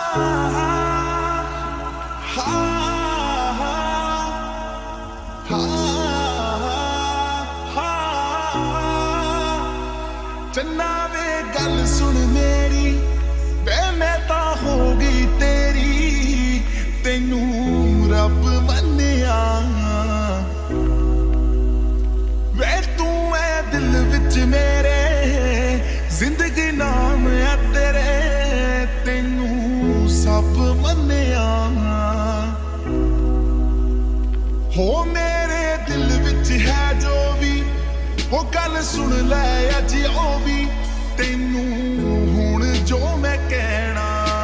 चन्ना वे गल सुन मेरी वे मैं तां हो गई तेरी तेनू रब मन्निया वे तू है दिल विच मेरे जिंदगी नाम है तेरे तेनू सब मन्निया हो मेरे दिल विच है जो भी वो गल सुन लै अज ओ भी तेनू हुण जो मैं कहना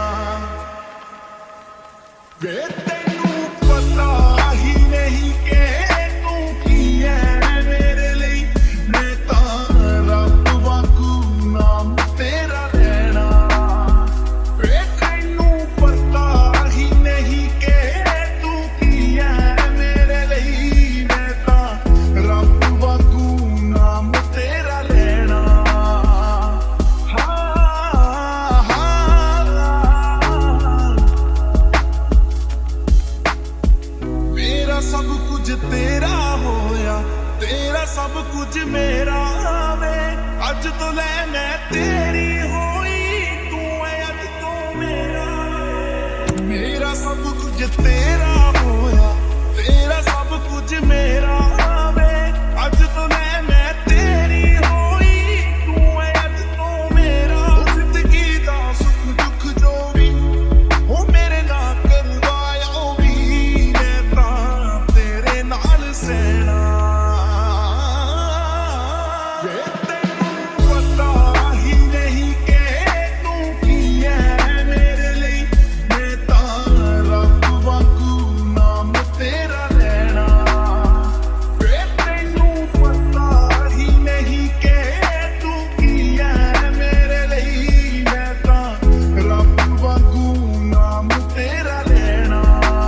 वे तैनू पता ही नहीं कि तू की है मेरे लिए मैं तां रब वांगू नाम तेरा लेना वे तैनू पता ही नहीं कि तू की है मेरे लिए मैं तां रब वांगू सब कुछ तेरा होया तेरा सब कुछ मेरा वे अज तो ले मैं तेरी होई तू है अज तो मेरा सब कुछ तेरा होया तेरा सब कुछ मेरा वे अज तो ले मैं तेरी होई तू है अज तो मेरा जिंदगी दा सुख दुख जो भी वो मेरे ना करवाया भी मैं तां तेरे नाल सेना वे तैनू पता ही नहीं कि तू की है मेरे लिए मैं तां रब वांगू नाम तेरा लेना वे तैनू पता ही नहीं कि तू की है मेरे लिए मैं तां रब वांगू नाम तेरा लेना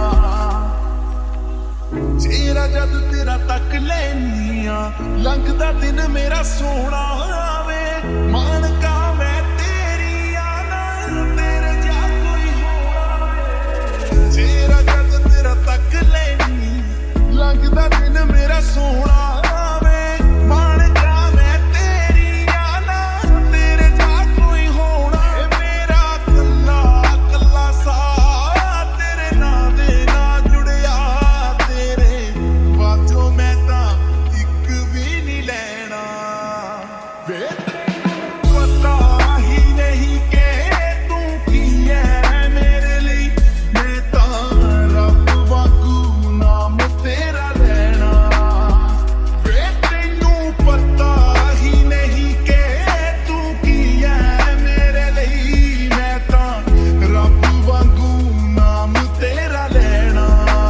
चेहरा जद तेरा तक लैनिया लंघदा दिन मेरा सोना वे मानका मैं तेरी आना तेरे जा कोई होना चेहरा जद तेरा तक लैनी लंघदा दिन मेरा सोना वे मानका मैं तेरी आना तेरे जा कोई होना मेरा कल्ला कल्ला सा तेरे ना दे ना जुड़िया तेरे बातों मैं तां इक भी नहीं लेना वे तैनू पता ही नहीं कि तू की है मेरे लिए मैं तां रब वांगू नाम तेरा लेना वे तैनू पता ही नहीं कि तू की है मेरे लिए मैं तां रब वांगू नाम तेरा लेना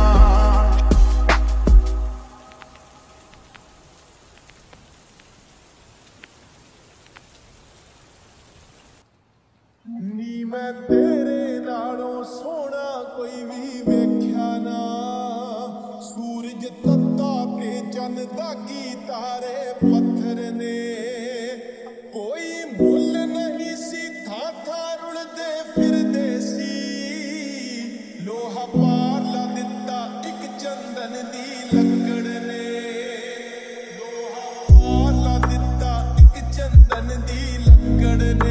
नी मैं तेरे नालों सोना कोई भी वेख्या ना सूरज तत्ता ते चंद दागी तारे पत्थर ने कोई मुल नहीं सी था रुलदे फिरदे सी लोहा पार ला दिता एक चंदन दी लकड़ ने लोहा पार ला दिता एक चंदन दी लकड़ ने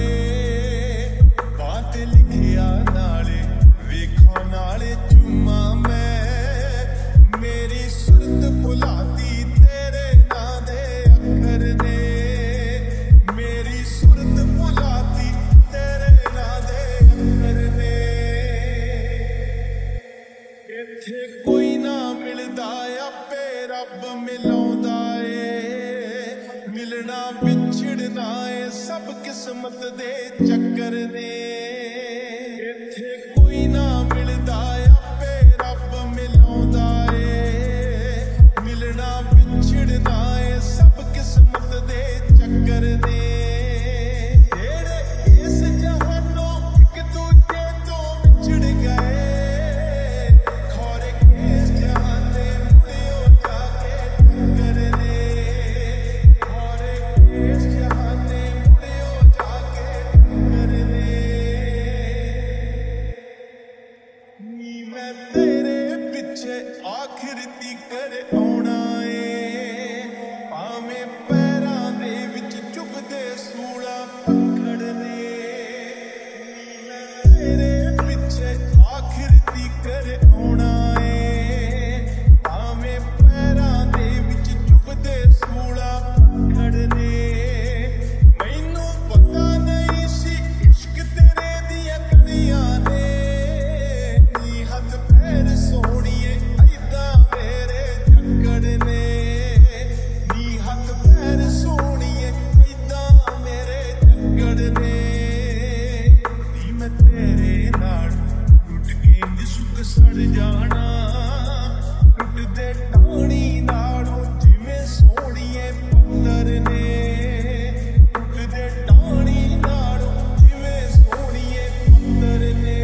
लिखिया नाले वेखो नाले चुमा मैं मेरी सुरत भुलाती तेरे ना दे अखर ने मेरी सुरत भुलाती तेरे ना दे अखर ने इत्थे कोई ना मिलदा आपे रब मिलाउंदा ए मिलना विछड़ना ए सब किस्मत दे चक्कर ने कोई ना मिलदा आपे रब मिलाउंदा ए मिलना विछड़ना ए सब किस्मत दे चक्कर ने जेड़े इस जहानों एक दूजे तो विछड़ गए खौरे किस जहान दे मुड़ियो जाके टक्कर ने खौरे किस जहान दे मुड़ियो जाके टक्कर ने पंदर ने नी मैं तेरे नाल टुट के इंज सुक सड़ जाना टुट दे टाणी नालों जिवें सोहणीए पंदर ने टुट दे टाणी नालों जिवें सोहणीए पंदर ने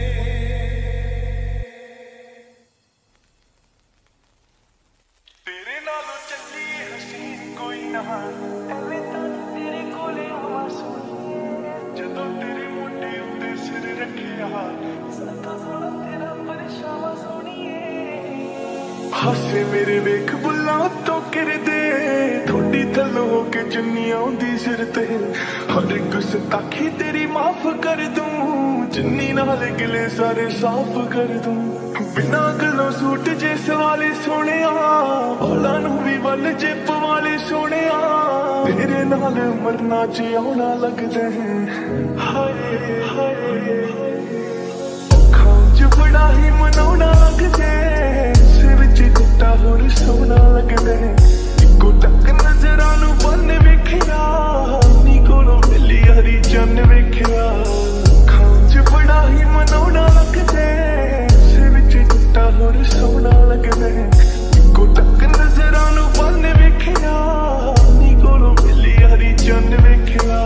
तेरे नालों चली हसीन कोई ना एवें तां तेरे कोले आवां सोहणीए जदों तेरे मोढे उत्ते सिर रखिया सदा सोहणा तेरा परछावां सोहणीए हासे मेरे वेख बुल्लां उत्तों किरदे थोड़ी थल्लों हो के चुन्नी आउंदी सिर ते हर गुस्ताखी तेरी माफ कर दूं जिन्नी नाल गिले सारे साफ कर दूं बिना गलों सूट जे सवाले सोने वाला नू भी वल जे पवाले सोने तेरे नाल मरना जियाना लगदा है हाय हाय अखां च बड़ा ही मनाउणा लगदा सिर विच कुत्ता होर सोहना लगदा इक्को टक नजरां नू बन वेखिया नी कोलों मिली हरी चन्न वेखिया अखां च बड़ा ही मनाउणा लगदा सिर विच कुत्ता होर सोहना लगदा इक्को टक नजरां नू बन वेखिया नी कोलों मिली हरी चन्न वेखिया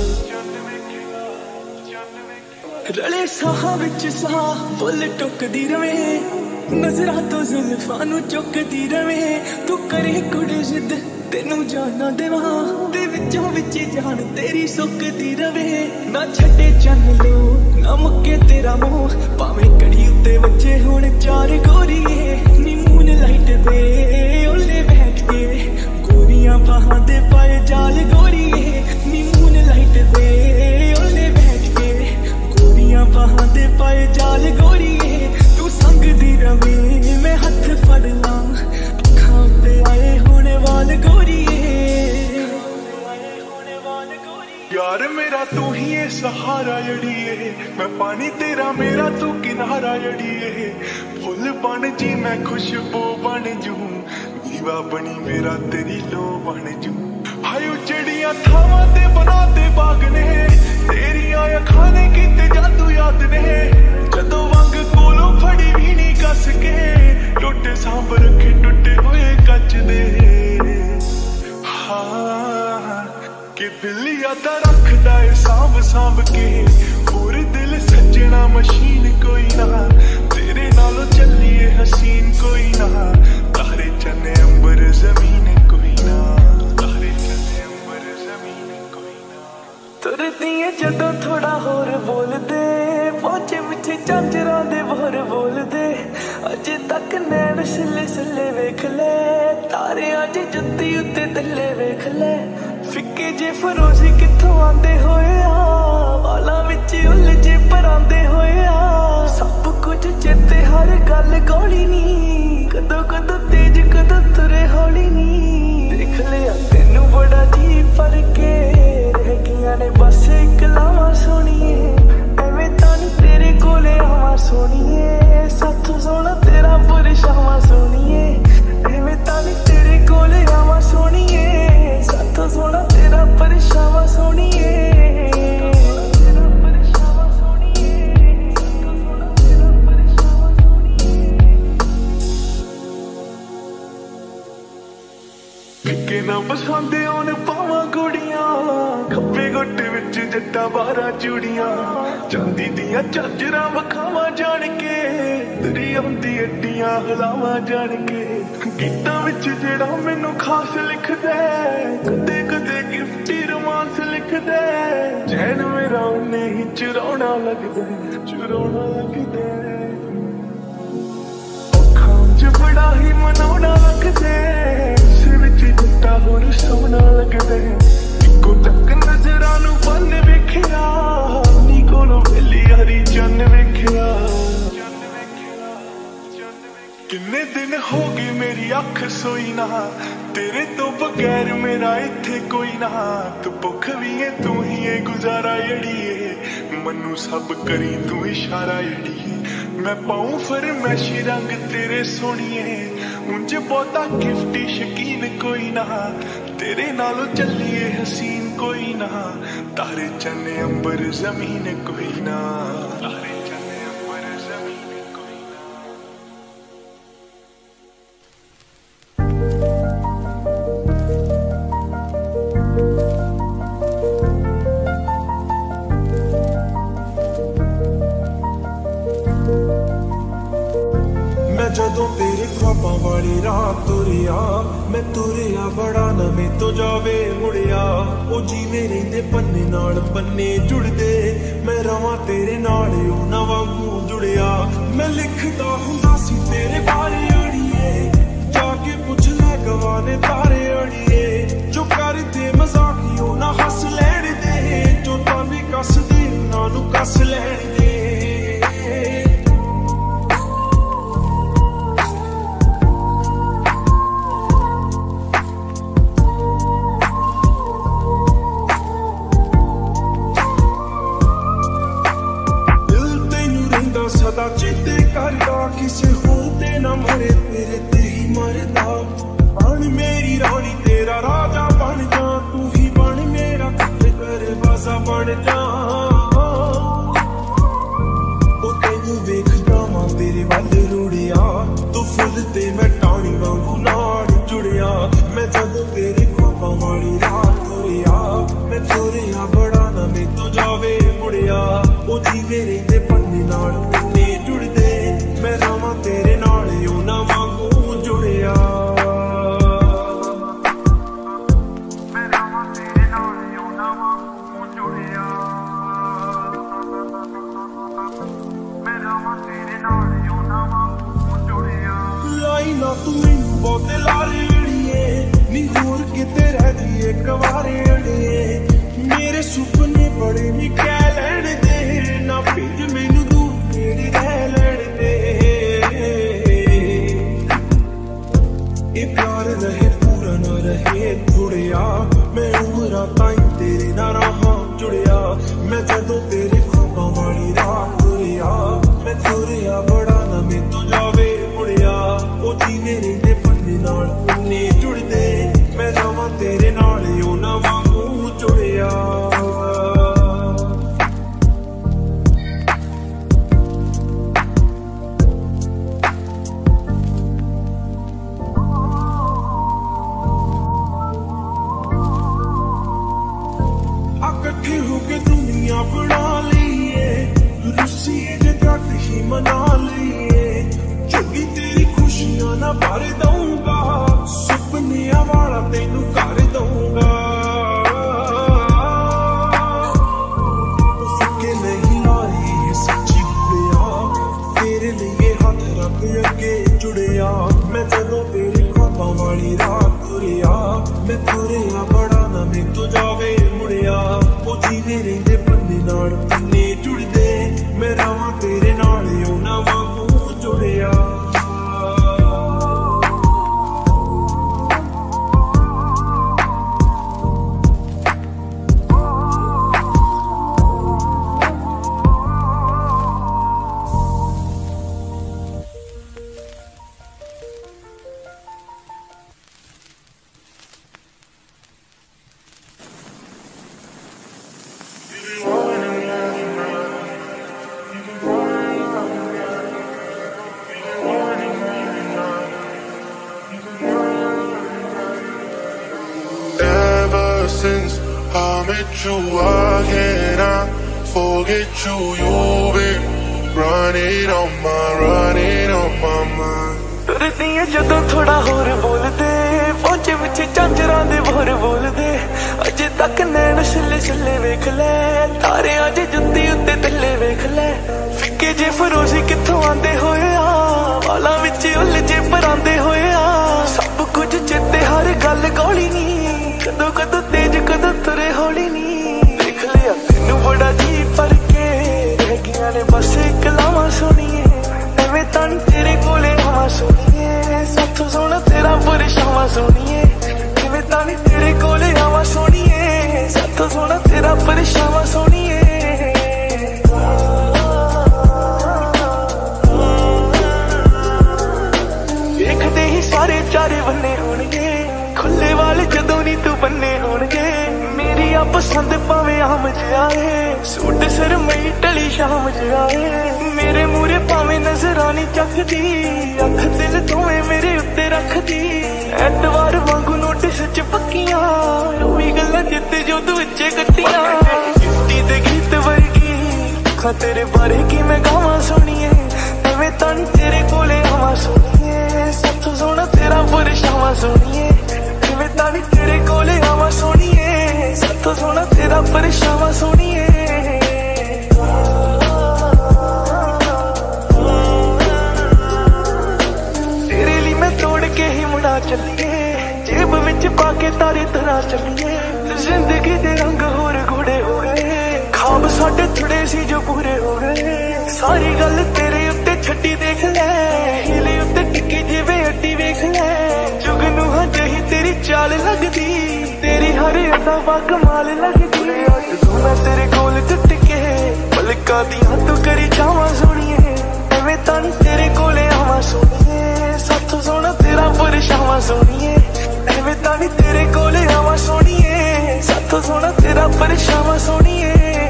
रले साहां विच साह फुल टुकदी रवे नजरां तो जुल्फां नू चुकदी रवे तू करे कुड़ी जिद तेनू जाना देवां ते विचों विच जान तेरी सुकदी रवे ना छड्डे चन्न लो ना मुक्के तेरा मोह भावें कड़ी उत्ते बच्चे हुण चार गोरीए नी मून लाइट दे ओले बैठ के गोरियां बाहां दे पाए जाल गोरीए नी मून लाइट दे ओले बैठ के गोरियां बाहां दे पाए जाल गोरीए तू संग दी रवे मैं हथ फड़ लां अखां ते आए होने वाल गोरीए यार मेरा तू ही है सहारा जड़िए मैं पानी तेरा मेरा तू किनारा जड़िए फुल बन जी मैं खुशबू बन जू दीवा बनी मेरा तेरी लो बन जू हाय उजड़ियां थावां ते बनाते बाग ने तेरियां अखां ने कीते जादू याद ने जदों वंग कोलों फड़ी भी नहीं कस के टुटे सांभ रखे टुटे हुए कच दे हाँ कि दिल यादा रखदा है सांभ सांभ के पूरे दिल सजना मशीन कोई ना तेरे नालों चलिए हसीन कोई ना तारे चने अंबर जमीन कोई ना तारे चने अंबर जमीन कोई ना तुरदी है जदों थोड़ा होर बोल दे पहुंचे मिठे झांजरां दे बोर बोल दे अजे तक नैन सिले सिले वेख ले तारे अज जुत्ती उत्ते तले वेख ले फिक्के जे फरोजी कित्थों आंदे होए वालां विच उलझे परांदे होए सब कुछ चेते हर गल गौली नी कदों कदों तेज कदों तुरे हौली नी देख लिया तेनू बड़ा जी फरके रह गईयां ने बस इक लावां सोहणीए एवें तां नी तेरे कोले आवां सोहणीए साथों सोहना तेरा परछावां सोहणीए एवें तां नी तेरे कोले आवां सोहणीए साथों सोहना तेरा परछावां सोहणीए फिक्के ना पसंदे आउण पावां कुड़ियां खब्बे गुट विच जट्टा बारां चूड़ियां चांदी दियां झांजरां वखावां जाण के तेरी आउंदी अड्डियां हलावां जाण के गीतां विच जेड़ा मैनू खास लिखदा कदे कदे गिफ्टी रोमांस लिखदा चैन मेरा उन्ने ही चुराउणा लगदा अखां च बड़ा ही मनाउणा लगदा सिर विच जुत्ता होर सोहना लगदा इक्को टक नजरां नू बन वेखिया नी कोलों मिली हरी चन्न वेखिया किन्ने दिन हो गए मेरी अख सोई ना तेरे तो बगैर मेरा इत्थे कोई ना तू भुख भी है तू ही है गुजारा जड़िए मनु सब करी तू इशारा जड़िए मैं पाऊं फरमैशी रंग तेरे सोहणीए ਉਂਝ ਬਹੁਤਾ गिफ्टी शकीन कोई ना, तेरे नालों चलिए हसीन कोई ना, तारे चने अंबर जमीन कोई ना, तारे चने अंबर जमीन कोई ना। जदों तेरे ख्वाबां वाली रात तुरिया, मैं तुरिया बड़ा ना मैं तो जावे मुड़िया, ओ जीवे रहिंदे पन्ने नाल पन्ने जुड़दे, मैं रवां तेरे नाल ओ ना वांगू जुड़िया। मैं लिखदा हुंदा सी तेरे बारे अड़िए, जाके पुछ लै गवाने तारे अड़िए, जो करदे मजाकियो ना हस लैण दे, जो तानी कस दे उन्हां नूं कस लैण दे। सदा चेते करदा किसे होर ते ना मरे, तेरे ते ही मरदा। बन मेरी रानी तेरा राजा बन जा, तू ही बन मेरा कत्ते करे बाजा बन जा। ओ तैनू वेखदा वां तेरे वल रुड़िया, तू फुल ते मैं टाणी वांगू नाल जुड़िया। मैं जदों तेरे ख्वाबां वाली रात तुरिया, मैं तुरिया बड़ा ना मैं तो जावे मुड़िया, ओ जीवे रहिंदे पन्ने नाल जुड़दे, मैं रवां तेरे नाल ओ ना वांगू जुड़िया। मैं रवां तेरे नाल ओ ना वांगू जुड़िया, मैं रवां तेरे नाल ओ ना वांगू जुड़िया। लाई ना तू मैनू बहुते लारे अड़िए, नी दूर किते रह जाइए कवारे अड़िए, मेरे सुपने बड़े नी कह लैण दे, ना भिज मैनू प्यार रहे पूरा ना रहे जुड़िया, मैं उमरां ताईं तेरे नाल रहां जुड़िया। मैं जदों तेरे ख्वाबां वाली रात तुरिया, मैं तुरिया बड़ा ना मैं तो जावे मुड़िया, ओ जीवे रहिंदे पन्ने नाल पन्ने जुड़दे, मैं रवां तेरे नाल ओ ना वांगू जुड़िया। इकट्ठे होके दुनिया बना लीए, रुसीए जे तक ही मना लीए, चुगी तेरी खुशियां ना भर दूंगा, सुपनिया वाला तेनू कर दूंगा। फिक्के नहीं लाई है सच्ची गुड़िया, तेरे लिए हाथ रख अगे जुड़िया। मैं जदों तेरे ख्वाबां वाली रात तुरिया, मैं तुरिया बड़ा ना मैं तो जावे मुड़िया, ओ जीवे रहिंदे पन्ने नाल पन्ने जुड़दे, मैं रवां तेरे नाल ओ ना वांगू जुड़िया। Since I met you, I cannot forget you. You've been running on my mind. तुरदी है जदों थोड़ा होर बोलदे, पहुंचे विच झांजरां दे बोर बोलदे, अजे तक नैन छिले छिले वेख लै, तारे अज जुत्ती उत्ते थल्ले वेख लै। फिक्के जे फरोजी कित्थों आंदे होए आ, वालां विच उलझे परांदे होए आ, सब कुछ चेते हर गल गौली नी, कदों कदों तेज कदों तुरे हौली नी। देख लिया तेनू बड़ा जी पर के, रह गईयां ने बस इक लावां सोनिए, एवें तां नी तेरे कोले आवां सोनिए, साथों सोना तेरा परेशान सोनिए, एवें तां नी तेरे कोले आवां सोनिए, साथों सोना तेरा परेशान सोनिए। देखते ही सूट सिर मई टली शाम जाए मेरे मूरे भावें नजर आनी चखदी अख दिल दोवें मेरे उत्ते रखदी ऐतवार वांगू नोटिस च पक्कियां ओही गल्लां जिते जुद विचे कट्टियां गिफ्टी ते गीत वर्गी अखां तेरे बारे की मैं गावां सुनिए एवें तन तेरे कोले आवां सुनिए सत्थों सोहना तेरा परछावां सुनिए एवें तन तेरे कोले आवां सुनिए सत्थों सोहना तेरा परछावां सुनिए तेरे लिए मैं तोड़ के ही मुड़ा चलिए जेब विच पाके तारे तरह चलिए जिंदगी दे रंग होर गूढ़े हो गए खाब साडे थोड़े सी जो पूरे हो गए सारी गल तेरे उत्ते छड्डी देख ले हिले उत्ते टिक्की जिवें अड्डी वेख ले जुगनू हां जही तेरी चाल लगदी तेरी हर अदा वा कमाल लगदी अज तू मैं तेरे कोल टुट के पलकां दियां तू करी जावां सोहणीए एवें तन तेरे कोले आवां सोहणीए साथों सोहना तेरा परछावां सोहणीए एवें तन तेरे कोले आवां सोहणीए साथों सोहना तेरा परछावां सोहणीए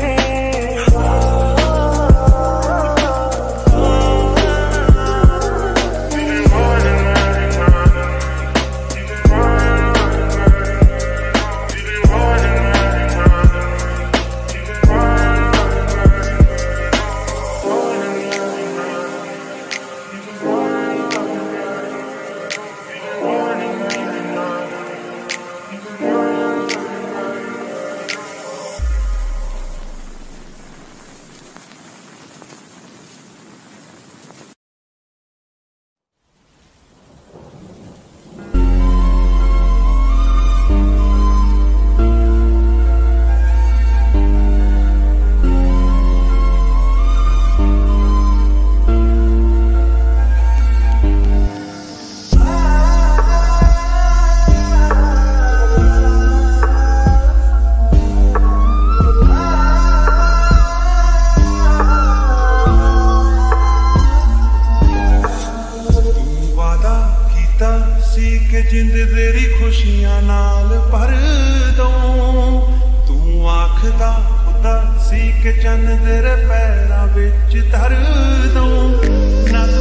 जिंद तेरी खुशियां नाल भर दूं तू आखदा खुदा सी के चन्न तेरे पैरां विच धर दूं ना